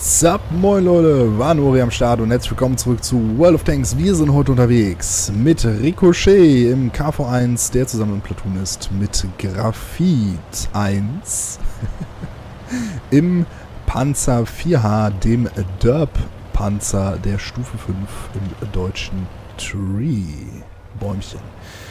Sup, moin Leute, Vanori am Start und herzlich willkommen zurück zu World of Tanks. Wir sind heute unterwegs mit Ricochet im KV-1, der zusammen im Platoon ist, mit Graphit 1 im Panzer 4H, dem Derp-Panzer der Stufe 5 im deutschen Tree-Bäumchen.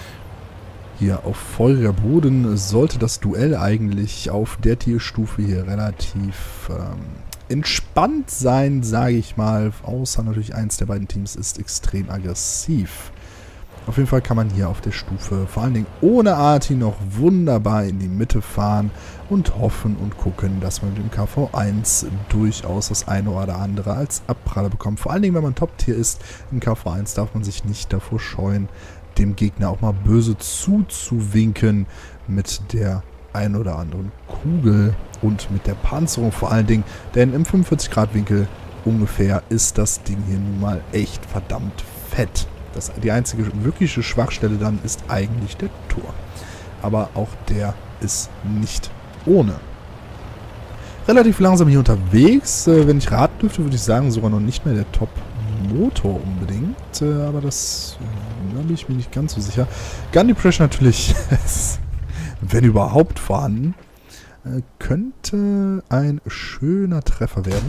Hier auf feuriger Boden sollte das Duell eigentlich auf der Tierstufe hier relativ entspannt sein, sage ich mal. Außer natürlich eins der beiden Teams ist extrem aggressiv. Auf jeden Fall kann man hier auf der Stufe, vor allen Dingen ohne Arti, noch wunderbar in die Mitte fahren und hoffen und gucken, dass man mit dem KV-1 durchaus das eine oder andere als Abpraller bekommt. Vor allen Dingen, wenn man Top-Tier ist, im KV-1 darf man sich nicht davor scheuen, dem Gegner auch mal böse zuzuwinken mit der ein oder anderen Kugel und mit der Panzerung vor allen Dingen, denn im 45-Grad-Winkel ungefähr ist das Ding hier nun mal echt verdammt fett. Die einzige wirkliche Schwachstelle dann ist eigentlich der Tor. Aber auch der ist nicht ohne. Relativ langsam hier unterwegs. Wenn ich raten dürfte, würde ich sagen, sogar noch nicht mehr der Top-Motor unbedingt. Aber das, da bin ich mir nicht ganz so sicher. Gun Depression natürlich, wenn überhaupt vorhanden, könnte ein schöner Treffer werden.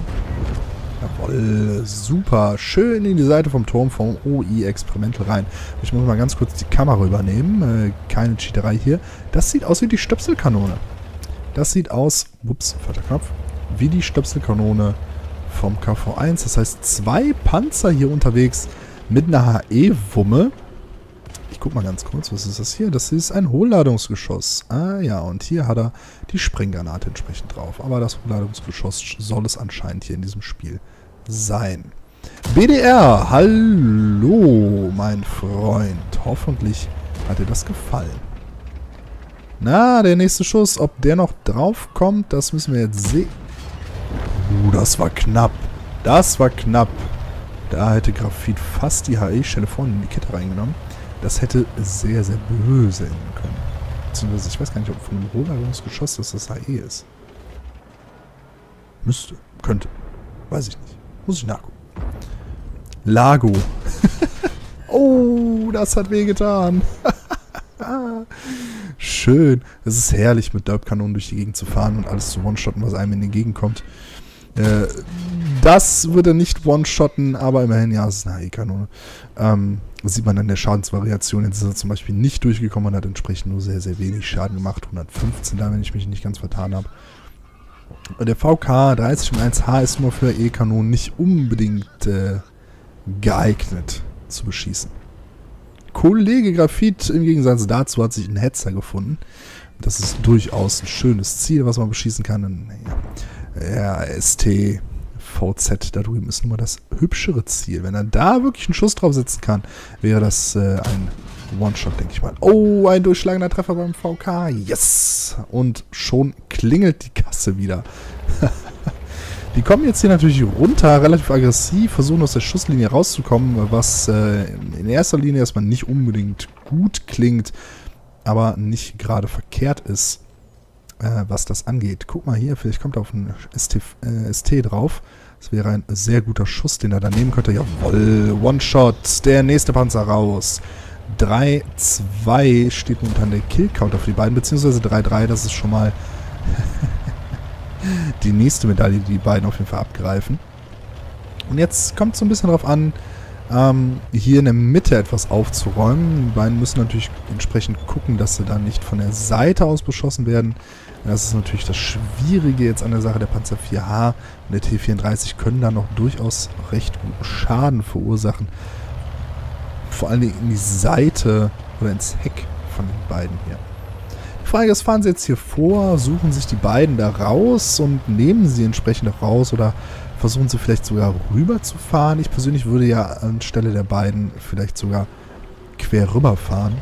Jawohl, super. Schön in die Seite vom Turm vom OI Experimental rein. Ich muss mal ganz kurz die Kamera übernehmen. Keine Cheaterei hier. Das sieht aus wie die Stöpselkanone. Das sieht aus, ups, falscher Knopf, wie die Stöpselkanone vom KV-1. Das heißt, 2 Panzer hier unterwegs mit einer HE-Wumme. Ich guck mal ganz kurz, was ist das hier? Das ist ein Hohlladungsgeschoss. Ah ja, und hier hat er die Sprenggranate entsprechend drauf. Aber das Hohlladungsgeschoss soll es anscheinend hier in diesem Spiel sein. BDR, hallo, mein Freund. Hoffentlich hat dir das gefallen. Na, der nächste Schuss, ob der noch drauf kommt, das müssen wir jetzt sehen. Das war knapp. Das war knapp. Da hätte Graphit fast die HE-Stelle vorne in die Kette reingenommen. Das hätte sehr, sehr böse enden können. Beziehungsweise, ich weiß gar nicht, ob von einem Hohlladungsgeschoss das HE ist. Müsste. Könnte. Weiß ich nicht. Muss ich nachgucken. Lago. Oh, das hat wehgetan. Schön. Es ist herrlich, mit Derp-Kanonen durch die Gegend zu fahren und alles zu one-shotten, was einem in den Gegend kommt. Das würde nicht one-shotten, aber immerhin, ja, es ist eine HE-Kanone. Das sieht man an der Schadensvariation. Jetzt ist er zum Beispiel nicht durchgekommen und hat entsprechend nur sehr, sehr wenig Schaden gemacht. 115 da, wenn ich mich nicht ganz vertan habe. Der VK 30-1H ist nur für E-Kanonen nicht unbedingt geeignet zu beschießen. Kollege Graphit im Gegensatz dazu hat sich ein Hetzer gefunden. Das ist durchaus ein schönes Ziel, was man beschießen kann. Ja, ST, VZ da drüben ist nun mal das hübschere Ziel. Wenn er da wirklich einen Schuss drauf setzen kann, wäre das ein One-Shot, denke ich mal. Oh, ein durchschlagender Treffer beim VK. Yes! Und schon klingelt die Kasse wieder. Die kommen jetzt hier natürlich runter, relativ aggressiv, versuchen aus der Schusslinie rauszukommen, was in erster Linie erstmal nicht unbedingt gut klingt, aber nicht gerade verkehrt ist, was das angeht. Guck mal hier, vielleicht kommt er auf einen ST drauf. Das wäre ein sehr guter Schuss, den er da nehmen könnte. Jawohl, One-Shot, der nächste Panzer raus. 3-2 steht momentan der Kill-Count für die beiden, beziehungsweise 3-3, das ist schon mal die nächste Medaille, die die beiden auf jeden Fall abgreifen. Und jetzt kommt es so ein bisschen darauf an, hier in der Mitte etwas aufzuräumen. Die beiden müssen natürlich entsprechend gucken, dass sie dann nicht von der Seite aus beschossen werden. Das ist natürlich das Schwierige jetzt an der Sache. Der Panzer 4H und der T-34 können da noch durchaus recht guten Schaden verursachen. Vor allen Dingen in die Seite oder ins Heck von den beiden hier. Die Frage ist, fahren sie jetzt hier vor, suchen sich die beiden da raus und nehmen sie entsprechend auch raus oder versuchen sie vielleicht sogar rüber zu fahren. Ich persönlich würde ja anstelle der beiden vielleicht sogar quer rüber fahren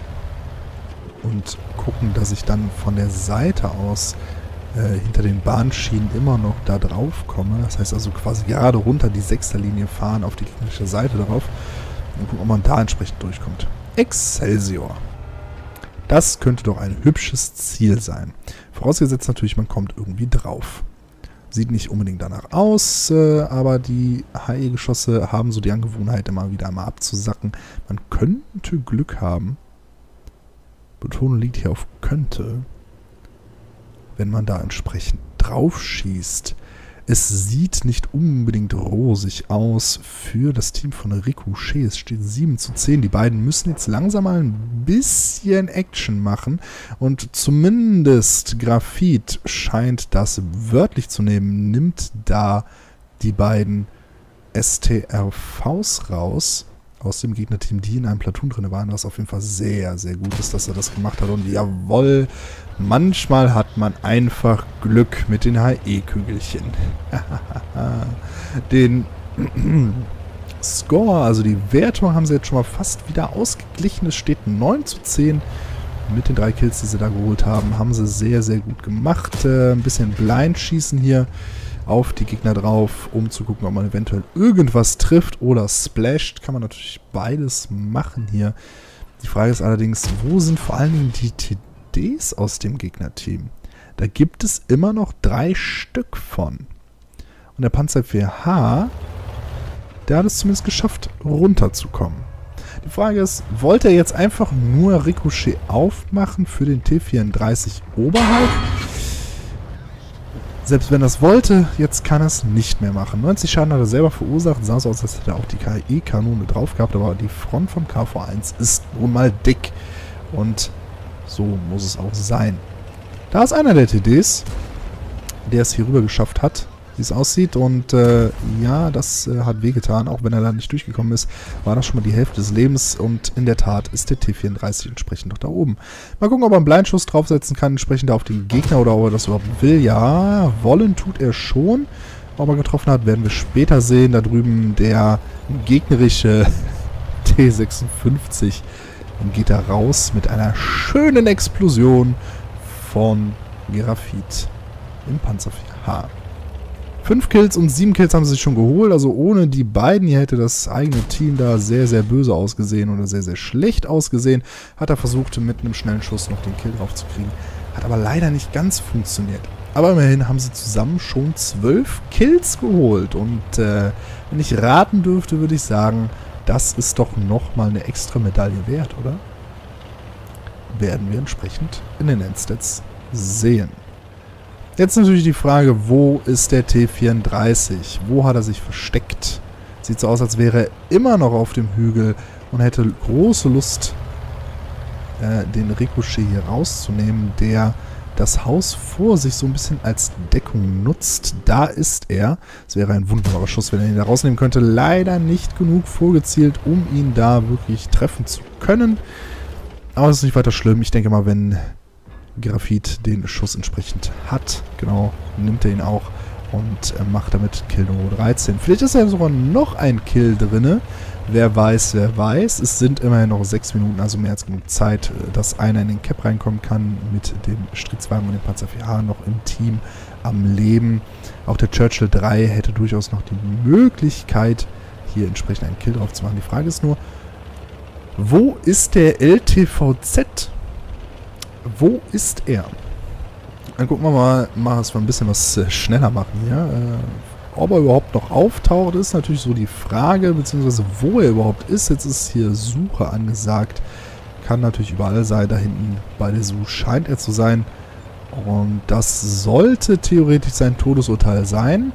und gucken, dass ich dann von der Seite aus hinter den Bahnschienen immer noch da drauf komme. Das heißt also quasi gerade runter die 6er-Linie fahren, auf die gegnerische Seite darauf und gucken, ob man da entsprechend durchkommt. Excelsior. Das könnte doch ein hübsches Ziel sein. Vorausgesetzt natürlich, man kommt irgendwie drauf. Sieht nicht unbedingt danach aus, aber die HE-Geschosse haben so die Angewohnheit, immer wieder einmal abzusacken. Man könnte Glück haben. Betonung liegt hier auf könnte. Wenn man da entsprechend drauf schießt. Es sieht nicht unbedingt rosig aus für das Team von Ricochet. Es steht 7:10. Die beiden müssen jetzt langsam mal ein bisschen Action machen. Und zumindest Graphit scheint das wörtlich zu nehmen. Nimmt da die beiden STRVs raus aus dem Gegnerteam, die in einem Platoon drin waren, was auf jeden Fall sehr, sehr gut ist, dass er das gemacht hat. Und jawohl, manchmal hat man einfach Glück mit den HE-Kügelchen. Den Score, also die Wertung, haben sie jetzt schon mal fast wieder ausgeglichen. Es steht 9:10 mit den 3 Kills, die sie da geholt haben. Haben sie sehr, sehr gut gemacht. Ein bisschen Blindschießen hier auf die Gegner drauf, um zu gucken, ob man eventuell irgendwas trifft oder splasht. Kann man natürlich beides machen hier. Die Frage ist allerdings, wo sind vor allen Dingen die TDs aus dem Gegnerteam? Da gibt es immer noch 3 Stück von. Und der Panzer 4H, der hat es zumindest geschafft, runterzukommen. Die Frage ist, wollte er jetzt einfach nur Ricochet aufmachen für den T34 oberhalb? Selbst wenn er es wollte, jetzt kann er es nicht mehr machen. 90 Schaden hat er selber verursacht. Sah so aus, als hätte er auch die KE-Kanone drauf gehabt. Aber die Front vom KV-1 ist nun mal dick. Und so muss es auch sein. Da ist einer der TDs, der es hier rüber geschafft hat, wie es aussieht. Und ja, das hat wehgetan. Auch wenn er da nicht durchgekommen ist, war das schon mal die Hälfte des Lebens. Und in der Tat ist der T34 entsprechend noch da oben. Mal gucken, ob er einen Blindschuss draufsetzen kann, entsprechend auf den Gegner oder ob er das überhaupt will. Ja, wollen tut er schon. Ob er getroffen hat, werden wir später sehen. Da drüben der gegnerische T56 geht da raus mit einer schönen Explosion von Graphit im Panzer 4H. 5 Kills und 7 Kills haben sie sich schon geholt. Also ohne die beiden hier hätte das eigene Team da sehr, sehr böse ausgesehen oder sehr, sehr schlecht ausgesehen. Hat er versucht, mit einem schnellen Schuss noch den Kill drauf zu kriegen. Hat aber leider nicht ganz funktioniert. Aber immerhin haben sie zusammen schon 12 Kills geholt. Und wenn ich raten dürfte, würde ich sagen, das ist doch nochmal eine extra Medaille wert, oder? Werden wir entsprechend in den Endstats sehen. Jetzt natürlich die Frage, wo ist der T34? Wo hat er sich versteckt? Sieht so aus, als wäre er immer noch auf dem Hügel und hätte große Lust, den Ricochet hier rauszunehmen, der das Haus vor sich so ein bisschen als Deckung nutzt. Da ist er. Es wäre ein wunderbarer Schuss, wenn er ihn da rausnehmen könnte. Leider nicht genug vorgezielt, um ihn da wirklich treffen zu können. Aber es ist nicht weiter schlimm. Ich denke mal, wenn Graphit den Schuss entsprechend hat, genau, nimmt er ihn auch und macht damit Kill Nummer 13. Vielleicht ist ja sogar noch ein Kill drin. Wer weiß, wer weiß. Es sind immerhin noch 6 Minuten, also mehr als genug Zeit, dass einer in den Cap reinkommen kann mit dem Stritzwagen und dem Panzer 4H noch im Team am Leben. Auch der Churchill 3 hätte durchaus noch die Möglichkeit, hier entsprechend einen Kill drauf zu machen. Die Frage ist nur, wo ist der LTVZ? Wo ist er? Dann gucken wir mal, machen wir ein bisschen was schneller machen hier. Ob er überhaupt noch auftaucht, ist natürlich so die Frage, beziehungsweise wo er überhaupt ist. Jetzt ist hier Suche angesagt. Kann natürlich überall sein. Da hinten bei der Suche scheint er zu sein. Und das sollte theoretisch sein Todesurteil sein.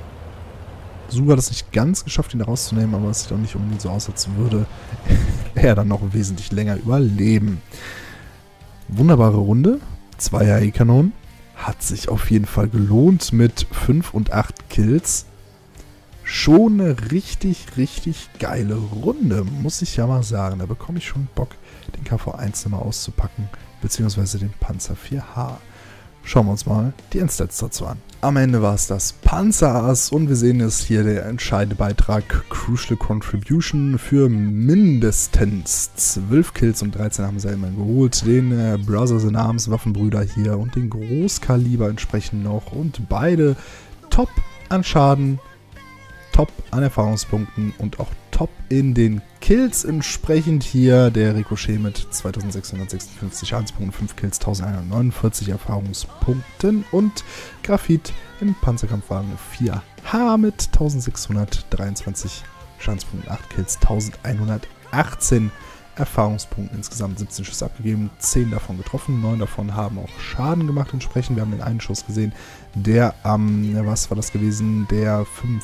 Suche hat es nicht ganz geschafft, ihn da rauszunehmen, aber es sieht auch nicht unbedingt so aus, als würde er dann noch wesentlich länger überleben. Wunderbare Runde. 2 HE-Kanonen. Hat sich auf jeden Fall gelohnt mit 5 und 8 Kills. Schon eine richtig, richtig geile Runde, muss ich ja mal sagen. Da bekomme ich schon Bock, den KV-1 mal auszupacken, beziehungsweise den Panzer 4H. Schauen wir uns mal die Endstats dazu an. Am Ende war es das Panzerass und wir sehen es hier, der entscheidende Beitrag Crucial Contribution für mindestens 12 Kills und 13 haben sie immerhin geholt. Den Brothers in Arms Waffenbrüder hier und den Großkaliber entsprechend noch und beide top an Schaden, top an Erfahrungspunkten und auch top in den Kills entsprechend hier. Der Ricochet mit 2656 Schadenspunkten, 5 Kills, 1149 Erfahrungspunkten und Graphit im Panzerkampfwagen 4H mit 1623 Schadenspunkten, 8 Kills, 1118 Erfahrungspunkten, insgesamt 17 Schüsse abgegeben, 10 davon getroffen, 9 davon haben auch Schaden gemacht entsprechend. Wir haben den einen Schuss gesehen, der was war das gewesen, der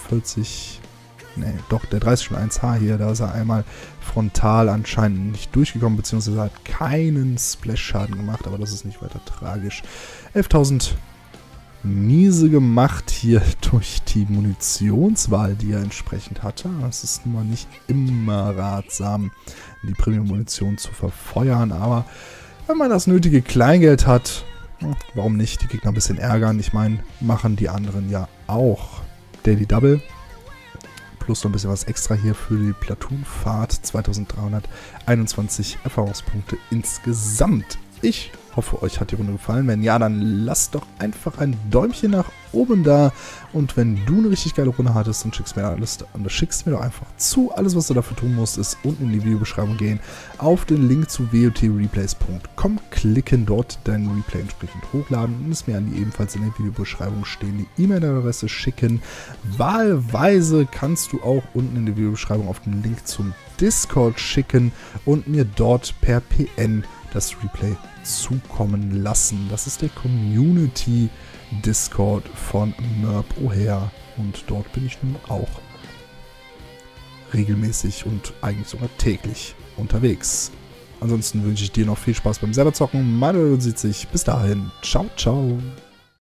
30,1H hier, da ist er einmal frontal anscheinend nicht durchgekommen, beziehungsweise hat keinen Splash-Schaden gemacht, aber das ist nicht weiter tragisch. 11.000 miese gemacht hier durch die Munitionswahl, die er entsprechend hatte. Es ist nun mal nicht immer ratsam, die Premium-Munition zu verfeuern, aber wenn man das nötige Kleingeld hat, warum nicht die Gegner ein bisschen ärgern? Ich meine, machen die anderen ja auch. Daily Double plus noch ein bisschen was extra hier für die Platoon-Fahrt. 2321 Erfahrungspunkte insgesamt. Ich hoffe, euch hat die Runde gefallen. Wenn ja, dann lasst doch einfach ein Däumchen nach oben da. Und wenn du eine richtig geile Runde hattest, dann schickst mir doch einfach zu. Alles, was du dafür tun musst, ist unten in die Videobeschreibung gehen, auf den Link zu wotreplays.com klicken, dort dein Replay entsprechend hochladen und es mir an die ebenfalls in der Videobeschreibung stehende E-Mail-Adresse schicken. Wahlweise kannst du auch unten in der Videobeschreibung auf den Link zum Discord schicken und mir dort per PN das Replay zukommen lassen. Das ist der Community Discord von Merp O'Hare und dort bin ich nun auch regelmäßig und eigentlich sogar täglich unterwegs. Ansonsten wünsche ich dir noch viel Spaß beim selber Zocken. Meine Leute sieht sich. Bis dahin. Ciao, ciao.